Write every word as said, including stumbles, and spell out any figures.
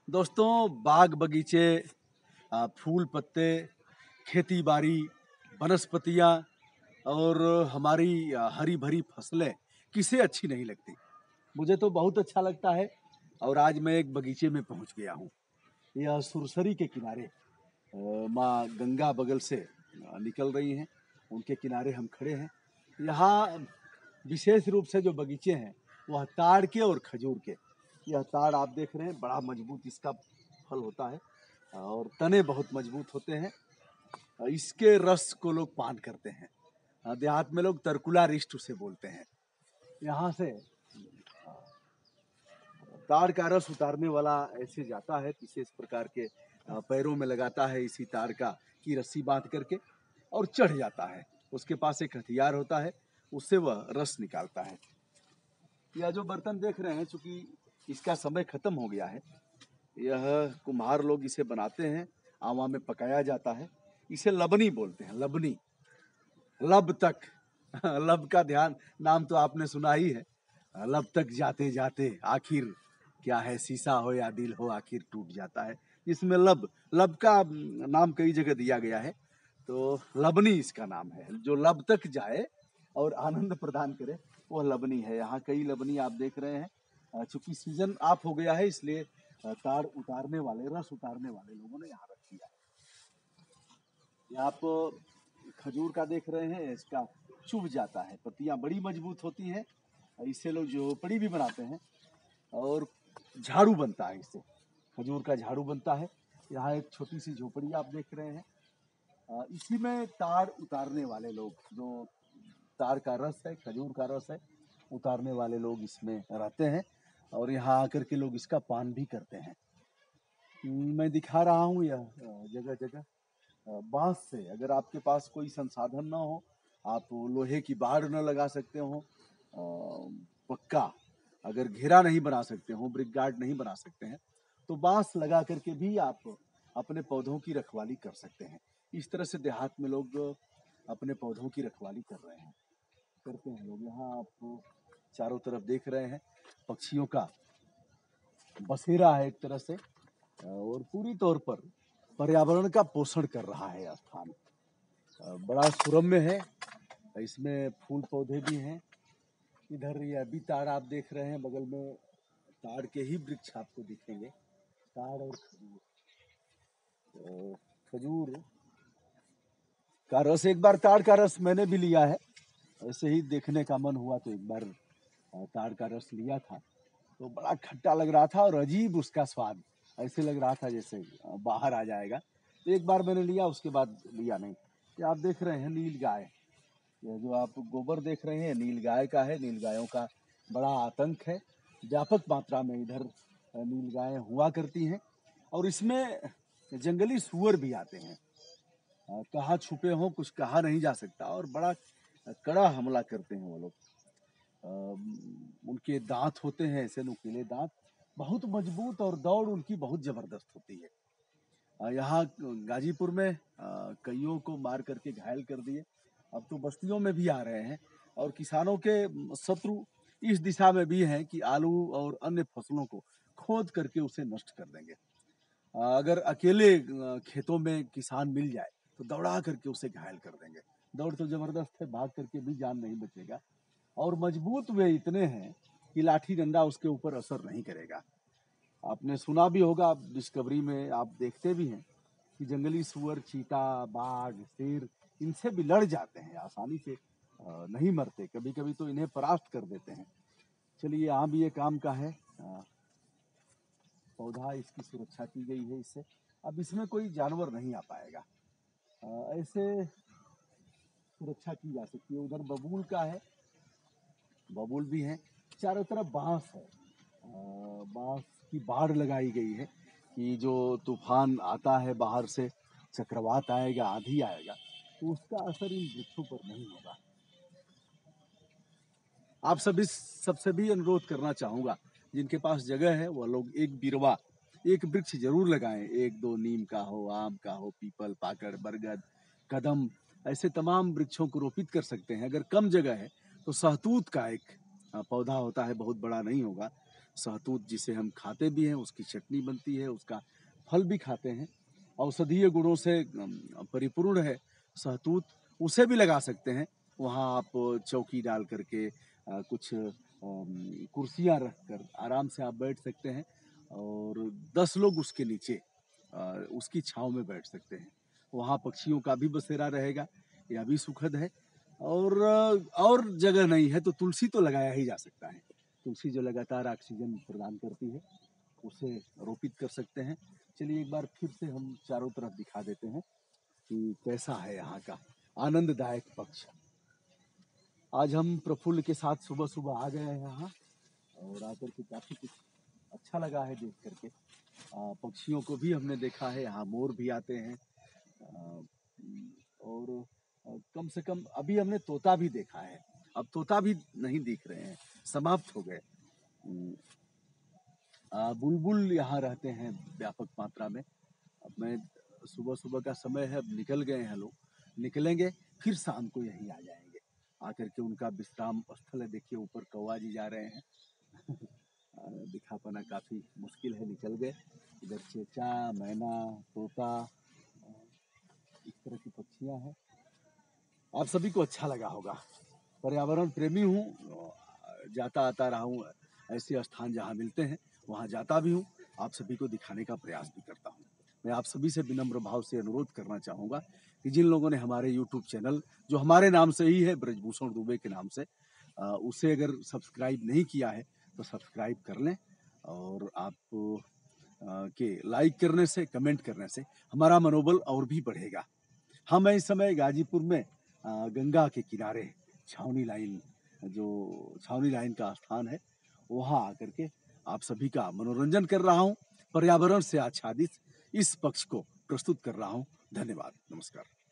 दोस्तों, बाग बगीचे, आ, फूल पत्ते, खेती बाड़ी, वनस्पतियाँ और हमारी आ, हरी भरी फसलें किसे अच्छी नहीं लगती। मुझे तो बहुत अच्छा लगता है। और आज मैं एक बगीचे में पहुंच गया हूँ। यह सुरसरी के किनारे आ, माँ गंगा बगल से आ, निकल रही हैं। उनके किनारे हम खड़े हैं। यहाँ विशेष रूप से जो बगीचे हैं वह ताड़ के और खजूर के। यह ताड़ आप देख रहे हैं, बड़ा मजबूत इसका फल होता है और तने बहुत मजबूत होते हैं। इसके रस को लोग पान करते हैं। देहात में लोग तरकुला रिष्ट उसे बोलते हैं। यहाँ से ताड़ का रस उतारने वाला ऐसे जाता है, किसी इस प्रकार के पैरों में लगाता है इसी ताड़ का की रस्सी बांध करके और चढ़ जाता है। उसके पास एक हथियार होता है, उससे वह रस निकालता है। यह जो बर्तन देख रहे हैं, चूंकि इसका समय खत्म हो गया है, यह कुम्हार लोग इसे बनाते हैं, आवा में पकाया जाता है। इसे लबनी बोलते हैं, लबनी। लब तक लब का ध्यान नाम तो आपने सुना ही है। लब तक जाते जाते आखिर क्या है, शीशा हो या दिल हो आखिर टूट जाता है। इसमें लब लब का नाम कई जगह दिया गया है, तो लबनी इसका नाम है। जो लब तक जाए और आनंद प्रदान करे वह लबनी है। यहाँ कई लबनी आप देख रहे हैं। चूंकि सीजन ऑफ हो गया है, इसलिए ताड़ उतारने वाले, रस उतारने वाले लोगों ने यहाँ रख दिया है। यहाँ आप खजूर का देख रहे हैं, इसका चुभ जाता है, पत्तियां बड़ी मजबूत होती हैं। इससे लोग झोपड़ी भी बनाते हैं और झाड़ू बनता है इससे। खजूर का झाड़ू बनता है। यहाँ एक छोटी सी झोपड़ी आप देख रहे हैं। इसी में ताड़ उतारने वाले लोग, जो ताड़ का रस है, खजूर का रस है, उतारने वाले लोग इसमें रहते हैं और यहाँ आकर के लोग इसका पान भी करते हैं। मैं दिखा रहा हूँ यह जगह जगह बांस से। अगर आपके पास कोई संसाधन ना हो, आप लोहे की बाड़ न लगा सकते हो, पक्का अगर घेरा नहीं बना सकते हो, ब्रिक गार्ड नहीं बना सकते हैं, तो बांस लगा करके भी आप अपने पौधों की रखवाली कर सकते हैं। इस तरह से देहात में लोग अपने पौधों की रखवाली कर रहे हैं, करते हैं लोग। यहाँ आप चारों तरफ देख रहे हैं, पक्षियों का बसेरा है एक तरह से, और पूरी तौर पर पर्यावरण का पोषण कर रहा है यह स्थान। बड़ा सुरम्य है, इसमें फूल पौधे भी हैं। इधर ये अभी ताड़ आप देख रहे हैं, बगल में ताड़ के ही वृक्ष आपको दिखेंगे, ताड़ और खजूर। तो खजूर का रस, एक बार ताड़ का रस मैंने भी लिया है, ऐसे ही देखने का मन हुआ तो एक बार ताड़ का रस लिया था। तो बड़ा खट्टा लग रहा था और अजीब उसका स्वाद, ऐसे लग रहा था जैसे बाहर आ जाएगा। तो एक बार मैंने लिया, उसके बाद लिया नहीं। ये आप देख रहे हैं नील गाय, ये जो आप गोबर देख रहे हैं नील गाय का है। नील गायों का बड़ा आतंक है, व्यापक मात्रा में इधर नील गायें हुआ करती हैं। और इसमें जंगली सूअर भी आते हैं, कहाँ छुपे हों कुछ कहा नहीं जा सकता, और बड़ा कड़ा हमला करते हैं वो लोग। उनके दांत होते हैं ऐसे नुकीले दांत, बहुत मजबूत, और दौड़ उनकी बहुत जबरदस्त होती है। यहाँ गाजीपुर में कईयों को मार करके घायल कर दिए। अब तो बस्तियों में भी आ रहे हैं, और किसानों के शत्रु इस दिशा में भी हैं कि आलू और अन्य फसलों को खोद करके उसे नष्ट कर देंगे। अगर अकेले खेतों में किसान मिल जाए तो दौड़ा करके उसे घायल कर देंगे। दौड़ तो जबरदस्त है, भाग करके भी जान नहीं बचेगा, और मजबूत वे इतने हैं कि लाठी डंडा उसके ऊपर असर नहीं करेगा। आपने सुना भी होगा, डिस्कवरी में आप देखते भी हैं कि जंगली सुअर, चीता, बाघ, शेर, इनसे भी लड़ जाते हैं, आसानी से नहीं मरते, कभी कभी तो इन्हें परास्त कर देते हैं। चलिए, यहाँ भी ये काम का है, पौधा इसकी सुरक्षा की गई है इससे। अब इसमें कोई जानवर नहीं आ पाएगा, ऐसे सुरक्षा की जा सकती है। उधर बबूल का है, बबूल भी है, चारों तरफ बांस है। बांस की बाड़ लगाई गई है कि जो तूफान आता है बाहर से, चक्रवात आएगा, आंधी आएगा, तो उसका असर इन वृक्षों पर नहीं होगा। आप सभी सबसे भी अनुरोध करना चाहूंगा, जिनके पास जगह है वह लोग एक बिरवा, एक वृक्ष जरूर लगाएं। एक दो नीम का हो, आम का हो, पीपल, पाकड़, बरगद, कदम, ऐसे तमाम वृक्षों को रोपित कर सकते हैं। अगर कम जगह है तो सहतूत का एक पौधा होता है, बहुत बड़ा नहीं होगा, सहतूत जिसे हम खाते भी हैं, उसकी चटनी बनती है, उसका फल भी खाते हैं। औषधीय गुणों से अम, परिपूर्ण है सहतूत, उसे भी लगा सकते हैं। वहाँ आप चौकी डाल करके अ, कुछ अम, कुर्सियाँ रख कर आराम से आप बैठ सकते हैं और दस लोग उसके नीचे अ, उसकी छाँव में बैठ सकते हैं। वहाँ पक्षियों का भी बसेरा रहेगा, यह भी सुखद है। और अ, और जगह नहीं है तो तुलसी तो लगाया ही जा सकता है। तुलसी जो लगातार ऑक्सीजन प्रदान करती है, उसे रोपित कर सकते हैं। चलिए एक बार फिर से हम चारों तरफ दिखा देते हैं कि कैसा है यहाँ का आनंददायक पक्ष। आज हम प्रफुल्ल के साथ सुबह-सुबह आ गए हैं यहाँ और आकर के काफ़ी कुछ अच्छा लगा है देख करके। अ, पक्षियों को भी हमने देखा है, यहाँ मोर भी आते हैं। अ, और अ, कम से कम अभी हमने तोता भी देखा है। अब तोता भी नहीं दिख रहे हैं, समाप्त हो गए। उम, अ, बुलबुल यहाँ रहते हैं व्यापक मात्रा में। अब मैं सुबह-सुबह का समय है, अब निकल गए हैं लोग, निकलेंगे फिर शाम को यहीं आ जाएँगे। आकर के उनका विश्राम स्थल है, देखिए ऊपर कौवा जी जा रहे हैं। अ, दिखा पाना काफ़ी मुश्किल है, निकल गए। इधर चेचा, मैना, तोता, अ, इस तरह की पक्षियाँ हैं। आप सभी को अच्छा लगा होगा। पर्यावरण प्रेमी हूँ, अ, जाता-आता रहा हूँ, ऐसे स्थान जहाँ मिलते हैं, वहाँ जाता भी हूँ, आप सभी को दिखाने का प्रयास भी करता हूँ। मैं आप सभी से विनम्र भाव से अनुरोध करना चाहूँगा कि जिन लोगों ने हमारे यूट्यूब चैनल, जो हमारे नाम से ही है, ब्रजभूषण दुबे के नाम से, अ, उसे अगर सब्सक्राइब नहीं किया है, तो सब्सक्राइब कर लें और आप अ, के लाइक करने से, कमेंट करने से हमारा मनोबल और भी बढ़ेगा। हाँ, मैं इस समय गाजीपुर में अ, गंगा के किनारे छावनी लाइन, जो छावनी लाइन का स्थान है, वहाँ आकर के आप सभी का मनोरंजन कर रहा हूँ। पर्यावरण से आच्छादित इस पक्ष को प्रस्तुत कर रहा हूँ। धन्यवाद, नमस्कार।